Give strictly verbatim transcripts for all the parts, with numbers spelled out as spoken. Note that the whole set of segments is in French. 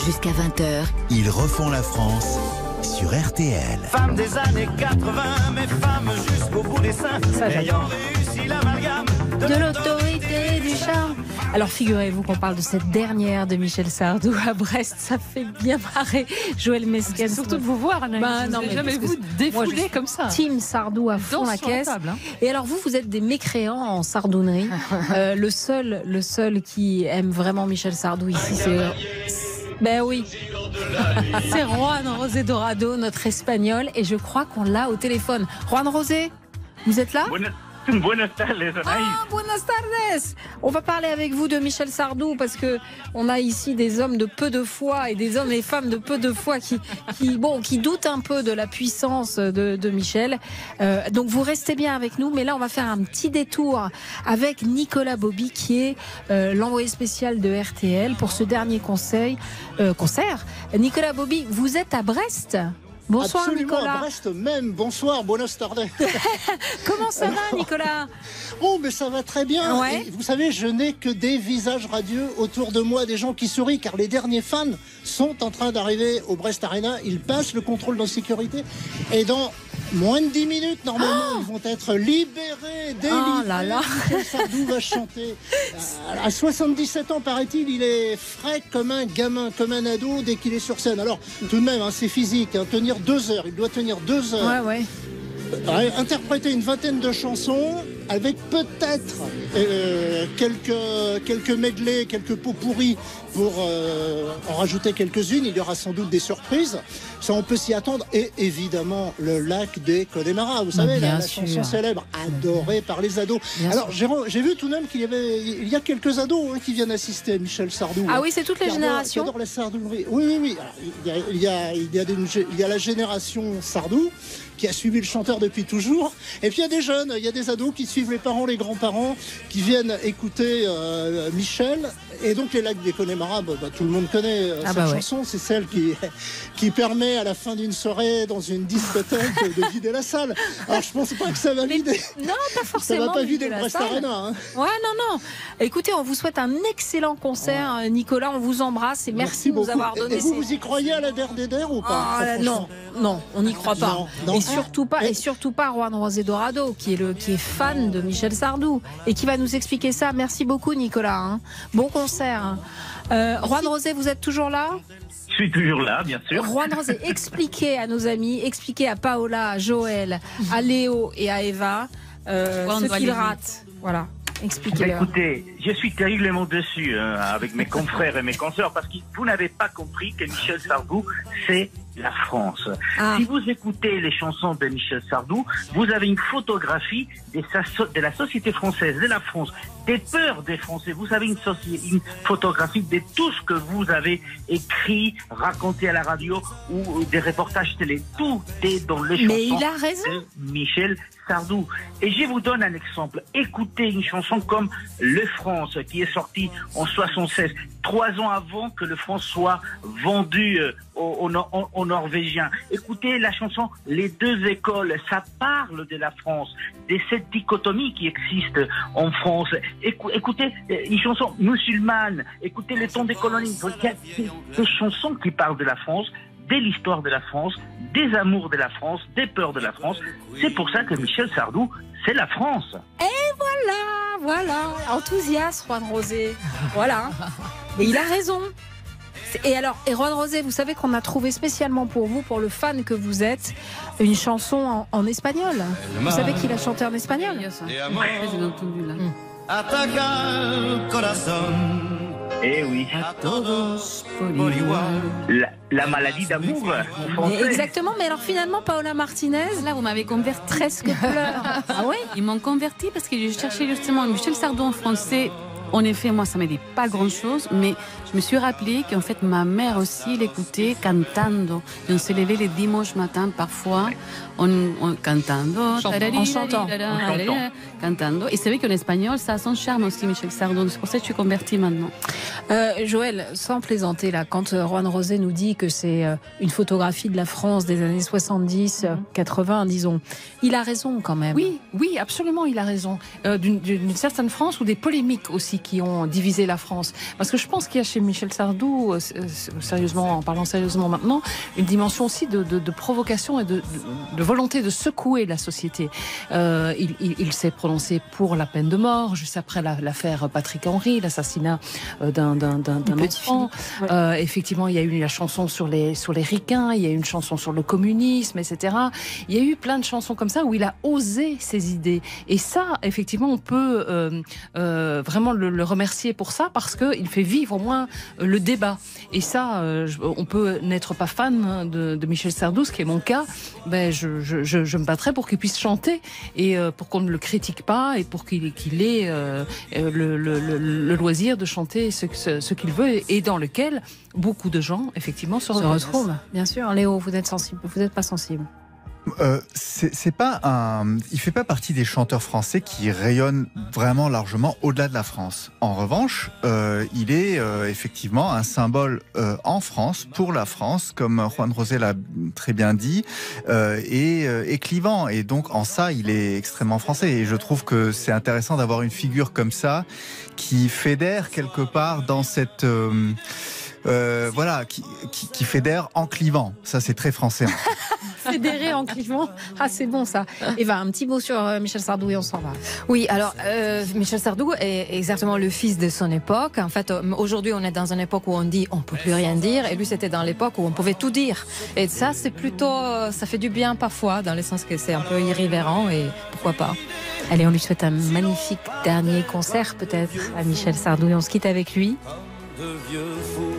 Jusqu'à vingt heures, Ils refont la France sur R T L. Femmes des années quatre-vingts, mais femmes jusqu'au bout des seins, ayant réussi l'amalgame de l'autorité du charme. Alors figurez-vous qu'on parle de cette dernière de Michel Sardou à Brest, ça fait bien marrer Joël Mesquens. Surtout de vous voir, Anaïs. Bah, non, mais mais jamais parce vous que défouler moi, je comme ça. Team Sardou à fond Danse la sur la caisse. table, hein. Et alors vous, vous êtes des mécréants en sardounerie. euh, le seul, le seul qui aime vraiment Michel Sardou ici, c'est... Ben oui, c'est Juan José Dorado, notre espagnol, et je crois qu'on l'a au téléphone. Juan José, vous êtes là? Buenas, buenas tardes, Anaïs. Ah, buenas tardes. On va parler avec vous de Michel Sardou parce que on a ici des hommes de peu de foi et des hommes et femmes de peu de foi qui, qui, bon, qui doutent un peu de la puissance de, de Michel. Euh, donc vous restez bien avec nous, mais là on va faire un petit détour avec Nicolas Bobby qui est euh, l'envoyé spécial de R T L pour ce dernier conseil, euh, concert. Nicolas Bobby, vous êtes à Brest? Bonsoir Absolument, Nicolas. à Brest même. Bonsoir, buenas tardes. Comment ça va Nicolas? Oh, mais ça va très bien. Ouais. Et vous savez, je n'ai que des visages radieux autour de moi, des gens qui sourient, car les derniers fans sont en train d'arriver au Brest Arena. Ils passent le contrôle de sécurité. Et dans moins de dix minutes, normalement, oh ils vont être libérés, délivrés. Oh là là. Michel Sardou va chanter. À soixante-dix-sept ans, paraît-il, il est frais comme un gamin, comme un ado dès qu'il est sur scène. Alors, tout de même, hein, c'est physique. Hein, tenir deux heures, il doit tenir deux heures. Ouais, ouais. Ouais, interpréter une vingtaine de chansons avec peut-être euh, quelques, quelques medley, quelques pots pourris pour euh, en rajouter quelques-unes. Il y aura sans doute des surprises. Ça, on peut s'y attendre. Et évidemment, le lac des Connemara. Vous savez, la, la chanson célèbre, adorée par les ados. Bien Alors, j'ai, j'ai vu tout de même qu'il y avait il y a quelques ados hein, qui viennent assister à Michel Sardou. Ah oui, c'est toutes les générations. J'adore la Sardounerie. Oui, oui, oui. Alors, il, y a, il, y a, il, y a une, il y a la génération Sardou qui a suivi le chanteur depuis toujours. Et puis il y a des jeunes, il y a des ados qui suivent les parents, les grands-parents, qui viennent écouter euh, Michel. Et donc les lacs des Connemara, bah, bah, tout le monde connaît euh, ah cette bah chanson. Ouais. C'est celle qui, qui permet à la fin d'une soirée dans une discothèque de vider la salle. Alors je pense pas que ça va vider. Non, pas forcément. Ça va pas vider le Brest Arena. Hein. Ouais, non, non. Écoutez, on vous souhaite un excellent concert, ouais. Nicolas. On vous embrasse et merci, merci de nous avoir donné. Et vous, ces... vous y croyez à la D R D D R ou pas? Ah, non, non, on n'y croit pas. Non, non. Et surtout pas, et surtout pas Juan José Dorado, qui est le, qui est fan de Michel Sardou et qui va nous expliquer ça. Merci beaucoup, Nicolas. Hein. Bon concert. Euh, Juan José, vous êtes toujours là? Je suis toujours là, bien sûr. Juan José, expliquez à nos amis, expliquez à Paola, à Joël, à Léo et à Eva euh, ce qu'ils ratent. Voilà. Expliquez-leur. Écoutez, je suis terriblement déçu hein, avec mes confrères et mes consoeurs parce que vous n'avez pas compris que Michel Sardou, c'est la France. Ah. Si vous écoutez les chansons de Michel Sardou, vous avez une photographie de, sa, de la société française, de la France, des peurs des Français. Vous avez une, une photographie de tout ce que vous avez écrit, raconté à la radio ou des reportages télé. Tout est dans les chansons Mais il a raison. de Michel Sardou. Et je vous donne un exemple. Écoutez une chanson comme Le France, qui est sortie en soixante-seize, trois ans avant que le France soit vendu euh, aux, aux, aux Norvégiens. Écoutez la chanson Les deux écoles, ça parle de la France, de cette dichotomie qui existe en France. Écou écoutez une chanson musulmane, écoutez Les temps des colonies. Il y a des, des chansons qui parlent de la France, de l'histoire de la France, des amours de la France, des peurs de la France. C'est pour ça que Michel Sardou, c'est la France. Et voilà, voilà, enthousiasme, Juan José. Voilà. Et il a raison. Et alors, et Juan José, vous savez qu'on a trouvé spécialement pour vous, pour le fan que vous êtes, une chanson en, en espagnol. Vous savez qu'il a chanté en espagnol? Je l'ai entendu là. Mm. Eh oui. La, la maladie d'amour. Exactement, mais alors finalement, Paola Martinez, là, vous m'avez converti. Presque pleure. Ah ouais? Ils m'ont converti parce que je cherchais justement Michel Sardou en français. En effet, moi, ça ne me dit pas grand-chose, mais je me suis rappelé qu'en fait, ma mère aussi l'écoutait cantando. Et on se levait les dimanches matins, parfois, en, en cantando, en chantant, cantando. Et c'est vrai qu'en espagnol, ça a son charme aussi, Michel Sardou. C'est pour ça que je suis convertie maintenant. Euh, Joël, sans plaisanter, là, quand Juan José nous dit que c'est une photographie de la France des années soixante-dix, mm-hmm. quatre-vingts, disons, il a raison quand même. Oui, oui, absolument, il a raison. Euh, d'une, d'une certaine France ou des polémiques aussi qui ont divisé la France. Parce que je pense qu'il y a chez chez Michel Sardou, euh, sérieusement, en parlant sérieusement maintenant, une dimension aussi de, de, de provocation et de, de, de volonté de secouer la société. Euh, il il, il s'est prononcé pour la peine de mort, juste après la, l'affaire Patrick Henry, l'assassinat d'un, d'un, d'un, d'un enfant. Ouais. Euh, effectivement, il y a eu la chanson sur les, sur les ricains, il y a eu une chanson sur le communisme, et cetera. Il y a eu plein de chansons comme ça où il a osé ses idées. Et ça, effectivement, on peut euh, euh, vraiment le, le remercier pour ça, parce qu'il fait vivre au moins euh, le débat. Et ça, euh, on peut n'être pas fan de, de Michel Sardou, ce qui est mon cas. Ben, je, je, je, je me battrai pour qu'il puisse chanter et euh, pour qu'on ne le critique pas et pour qu'il, qu'il ait euh, le, le, le, le loisir de chanter ce, ce, ce qu'il veut et dans lequel beaucoup de gens, effectivement, se, se retrouvent. Bien sûr. Léo, vous êtes sensible, vous n'êtes pas sensible. Euh, c'est, c'est pas un, il fait pas partie des chanteurs français qui rayonnent vraiment largement au-delà de la France. En revanche, euh, il est euh, effectivement un symbole euh, en France, pour la France, comme Juan Rosé l'a très bien dit, euh, et, euh, et clivant. Et donc en ça, il est extrêmement français. Et je trouve que c'est intéressant d'avoir une figure comme ça qui fédère quelque part dans cette euh, Euh, voilà, qui, qui, qui fédère en clivant. Ça, c'est très français. Fédérer en clivant. Ah, c'est bon, ça. Eva, un petit mot sur euh, Michel Sardou et on s'en va. Oui, alors, euh, Michel Sardou est exactement le fils de son époque. En fait, aujourd'hui, on est dans une époque où on dit on peut plus rien dire. Et lui, c'était dans l'époque où on pouvait tout dire. Et ça, c'est plutôt... Ça fait du bien parfois, dans le sens que c'est un peu irrévérent. Et pourquoi pas. Allez, on lui souhaite un magnifique dernier concert, peut-être, à Michel Sardou. Et on se quitte avec lui. De vieux fous,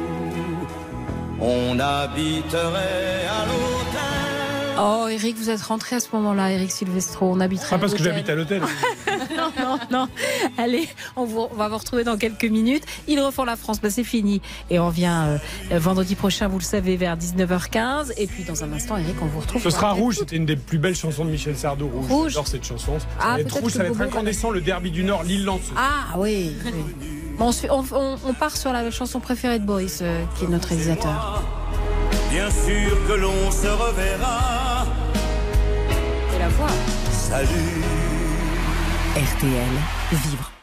on habiterait à l'hôtel. Oh, Eric, vous êtes rentré à ce moment-là, Eric Silvestro. On habiterait. Pas parce que j'habite à l'hôtel. non, non, non. Allez, on, vous, on va vous retrouver dans quelques minutes. Ils refont la France, ben c'est fini. Et on vient euh, vendredi prochain, vous le savez, vers dix-neuf heures quinze. Et puis dans un instant, Eric, on vous retrouve. Ce sera Rouge, c'était une des plus belles chansons de Michel Sardou. Rouge. Rouge. J'adore cette chanson. Ça ah, va être rouge, ça va être incandescent, le derby du Nord, l'île-Lance. Ah oui. oui. Bon, on, se fait, on, on, on part sur la chanson préférée de Boris, euh, qui est notre réalisateur. Bien sûr que l'on se reverra. Et la voix. Salut. R T L, vivre